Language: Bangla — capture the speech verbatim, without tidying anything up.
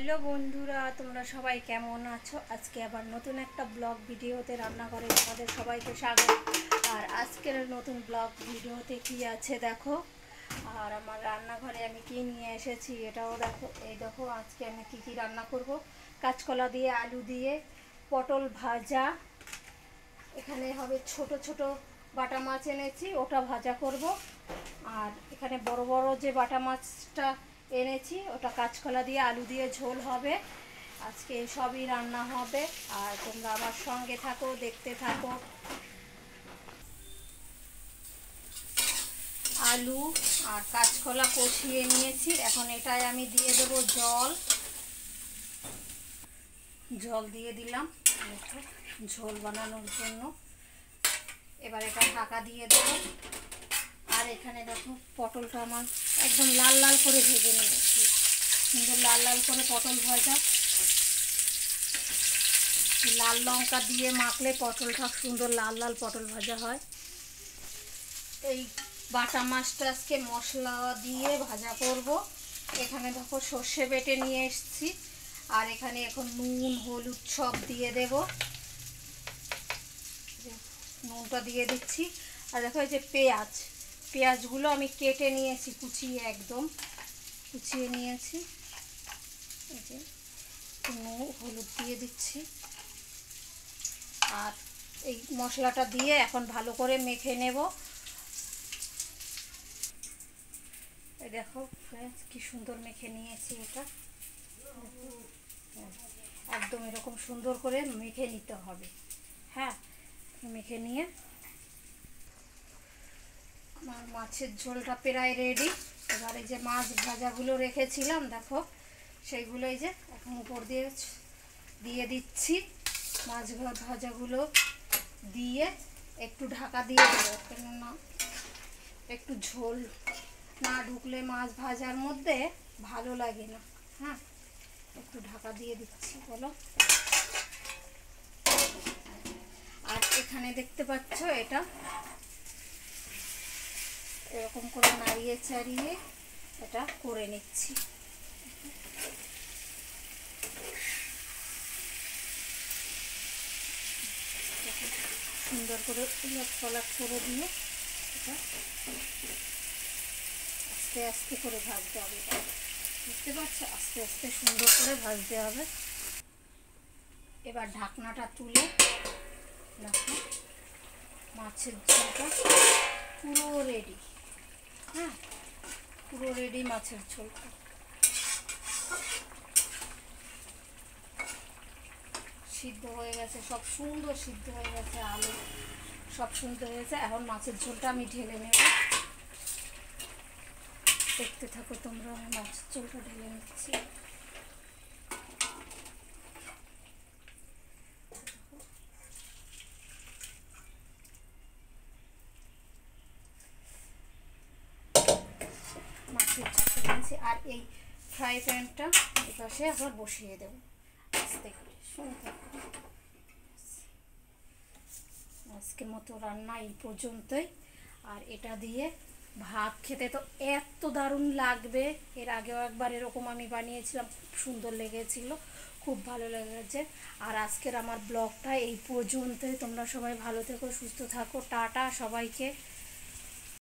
হ্যালো বন্ধুরা, তোমরা সবাই কেমন আছো? আজকে আবার নতুন একটা ব্লগ ভিডিওতে রান্নাঘরে তোমাদের সবাইকে স্বাগত। আর আজকের নতুন ব্লগ ভিডিওতে কি আছে দেখো। আর আমার রান্নাঘরে আমি কি নিয়ে এসেছি এটাও দেখো। এই দেখো আজকে আমি কি কি রান্না করব। কাঁচকলা দিয়ে, আলু দিয়ে, পটল ভাজা, এখানে হবে ছোট ছোট বাটা মাছ এনেছি, ওটা ভাজা করব। আর এখানে বড় বড় যে বাটা মাছটা এনেছি ওটা কাঁচকলা দিয়ে আলু দিয়ে ঝোল হবে। আজকে সবই রান্না হবে আর তোমরা আমার সঙ্গে থাকো, দেখতে থাকো। আলু আর কাঁচকলা কষিয়ে নিয়েছি, এখন এটাই আমি দিয়ে দেবো জল। জল দিয়ে দিলাম ঝোল বানানোর জন্য। এবার এটা ঢাকা দিয়ে দেবো। আর এখানে দেখো পটলটা আমার একদম লাল লাল করে ভেজে নিয়েছি, সুন্দর লাল লাল করে পটল ভাজা। লাল লঙ্কা দিয়ে মাখলে পটলটা সুন্দর লাল লাল পটল ভাজা হয়। এই বাটা মাছটা আজকে মশলা দিয়ে ভাজা করব। এখানে দেখো সর্ষে বেটে নিয়ে এসেছি, আর এখানে এখন নুন হলুদ সব দিয়ে দেব। নুনটা দিয়ে দিচ্ছি। আর দেখো এই যে পেঁয়াজ পেঁয়াজগুলো আমি কেটে নিয়েছি, কুচিয়ে একদম কুচিয়ে নিয়েছি। এই যে নুন হলুদ দিয়ে দিচ্ছি। আর এই মশলাটা দিয়ে এখন ভালো করে মেখে নেব। এই দেখো ফ্রেন্ডস কি সুন্দর মেখে নিয়েছি। এটা একদম এরকম সুন্দর করে মেখে নিতে হবে। হ্যাঁ, মেখে নিয়ে আমার মাছের ঝোলটা প্রায় রেডি। এবার এই যে মাছ ভাজাগুলো রেখেছিলাম দেখো, সেইগুলো এই যে এখন উপর দিয়ে দিয়ে দিচ্ছি। মাছ ভাজাগুলো দিয়ে একটু ঢাকা দিয়ে দেবো, কেননা একটু ঝোল না ঢুকলে মাছ ভাজার মধ্যে ভালো লাগে না। হ্যাঁ, একটু ঢাকা দিয়ে দিচ্ছি বলো। আর এখানে দেখতে পাচ্ছ এটা এরকম করে নাড়িয়ে চাড়িয়ে এটা করে নিচ্ছি। সুন্দর করে উলট পালট করে দিয়ে এটা আস্তে আস্তে করে ভাজতে হবে। বুঝতে পারছো, আস্তে আস্তে সুন্দর করে ভাজতে হবে। এবার ঢাকনাটা তুলে দেখো মাছের ঝোলটা পুরো রেডি। হ্যাঁ, পুরো রেডি মাছের ঝোলটা। সিদ্ধ হয়ে গেছে, সব সুন্দর সিদ্ধ হয়ে গেছে, আলু সব সুন্দর হয়েছে। এখন মাছের ঝোলটা আমি ঢেলে নেব। দেখতে থাকো তোমরা, আমি মাছের ঝোলটা ঢেলে নিচ্ছি। মাছের ঝোলটা ঢেলেছি। আর এই ফ্রাই প্যানটা এপাশে আবার বসিয়ে দেবো আস্তে করে। শুনতে আজকের মতো রান্না এই পর্যন্তই। আর এটা দিয়ে ভাত খেতে তো এত দারুণ লাগবে। এর আগেও একবার এরকম আমি বানিয়েছিলাম, খুব সুন্দর লেগেছিল, খুব ভালো লেগেছে। আর আজকের আমার ব্লগটা এই পর্যন্তই। তোমরা সবাই ভালো থেকো, সুস্থ থাকো। টাটা সবাইকে।